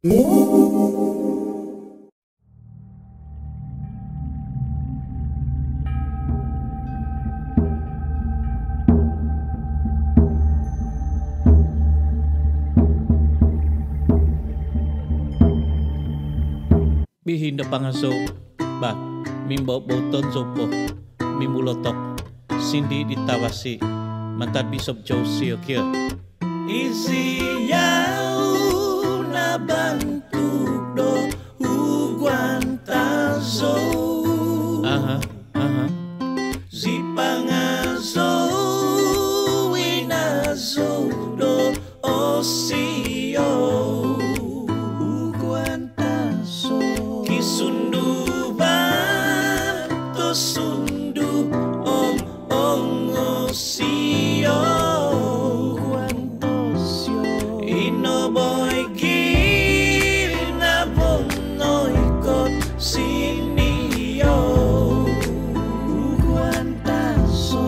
Bihin da pangaso ba mimbo boton zopo mimulotok sindi ditawasi mantan Bishop Josie kia isiau na bantu do uguantazo si pangaso winazo do osio sunduban to sundu ong osio guantosio inoboy gina bonoy kot sinio guantaso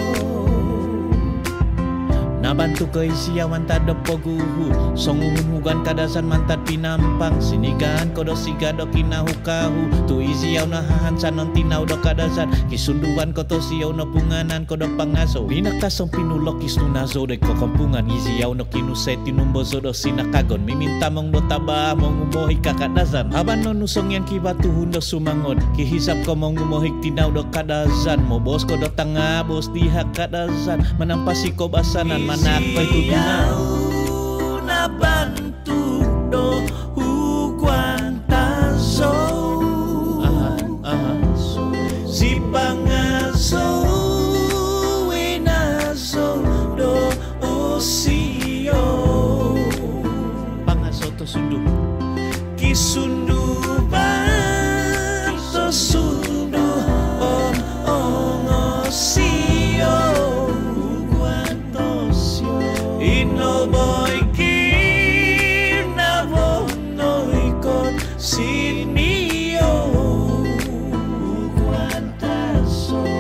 nabantu ke isia mantad poguhu songuhugan kadasan mantad pinampang sinigan kodo sigado kinahukahu tu isiaw na hahansan non tinaw do kadasan kisunduan koto siyaw no punganan kodo pangaso binakasong pinulok isnunazo de kokampungan isiaw no kinusay tinumbozo do sinakagon miminta mong do taba mong umuhi kakadasan haban no nusong yang kibatuhun do sumangon kihisap ko mong umuhi tinaw do kadasan mo bos kodo tanga bos diha kadasan manampasi ko basanan manak pay tudungan na bantu do uguantazo si pangaso winazo do osio pangaso to sundu kisunduban to sundu on osio uguantosio inoboy sinio guantaso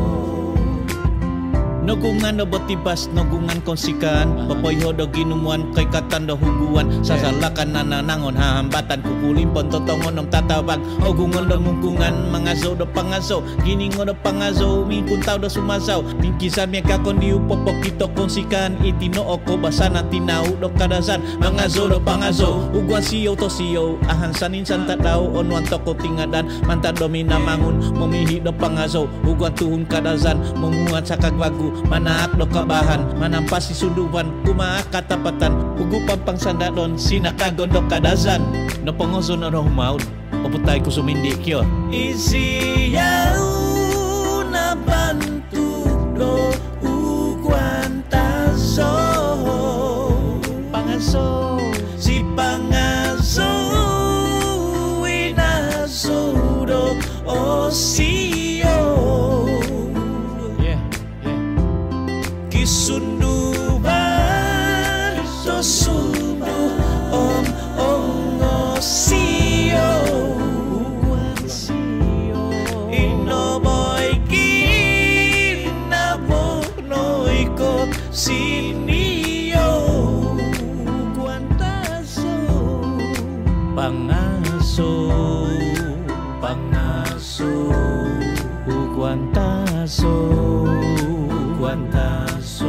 nogungan do botibas nogungan konsikan papoyho do ginumuan kay katan do huguan sasalakan nananangon hahambatan kukulimpon totongon nom tatabag ogungon do mungkungan mangaso do pangaso giningo do pangaso mingkuntaw do sumasaw mingkisan miakakon di upopok kito konsikan itinoo ko basana tinaw do kadasan mangaso do pangaso uguan siyo to siyo ahansanin santa daw onwan toko tingadan mantan domina mangun memihi do pangaso uguan tuhun kadasan menguat sakagwagu manaak do kabahan manampas si sunduban kumaak katapatan ugu pampang sandadon sinakagon do kadasan no pongozo no maud oputay ko sumindi kyo isiyaw na bantu do uguantazo pangaso si pangaso winazo do osio sunduban to sundu om osio inoboy kinabonoy ko sinio guantaso pangaso pangaso guantaso guantaso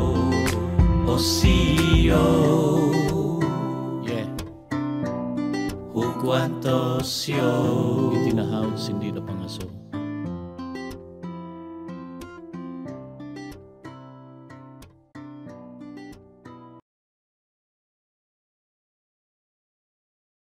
osio yeah guantosio itinahawd sindi do pangaso